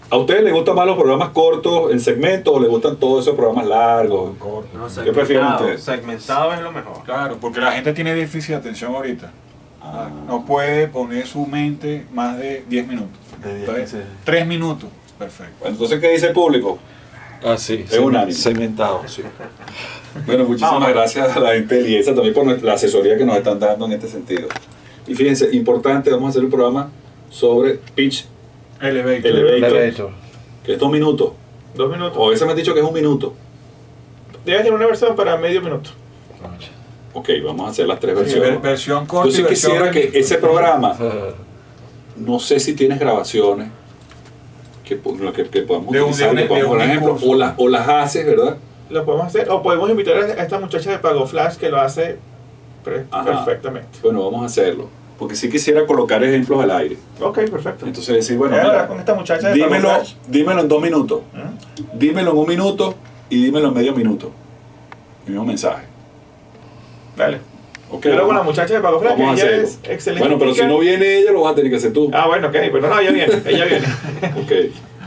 ¿A ustedes les gustan más los programas cortos en segmentos o les gustan todos esos programas largos? No, ¿Qué prefieren ustedes? Segmentado es lo mejor. Claro, porque la gente tiene déficit de atención ahorita. No puede poner su mente más de 10 minutos. Entonces, 3 minutos, perfecto. Bueno, entonces, ¿qué dice el público? Ah, sí. Es unánime. Segmentado, sí. Bueno, muchísimas gracias a la gente de Liesa también por la asesoría que nos están dando en este sentido. Y fíjense, importante, vamos a hacer un programa sobre pitch elevator, que es 2 minutos. 2 minutos. O a veces me han dicho que es 1 minuto. Debes tener una versión para medio minuto. Ok, vamos a hacer las 3 versiones. Versión corta Yo sí y versión quisiera que ese programa, no sé si tienes grabaciones que podamos utilizar, que podamos, por ejemplo, o las haces, ¿verdad? Lo podemos hacer, o podemos invitar a esta muchacha de Pago Flash que lo hace perfectamente. Bueno, vamos a hacerlo. Porque sí quisiera colocar ejemplos al aire. Ok, perfecto. Entonces decir, bueno, ahora mira, con esta muchacha de Pago Flash. dímelo en 2 minutos. Dímelo en 1 minuto y dímelo en medio minuto. El mismo mensaje. Dale. Okay, pero con la muchacha de Pago Flash, que ella es excelente. Bueno, pero si no viene ella, lo vas a tener que hacer tú. Ah, bueno, ok, pero no, ella viene, ella viene. Ok.